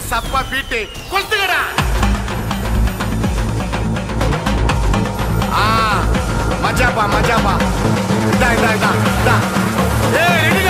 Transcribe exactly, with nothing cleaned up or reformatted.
சப்பா பீட்டு கொளுத்துக்கடா. ஆ மஜாப்பா மஜாப்பா. இதா இதா இதா இதா. ஏய்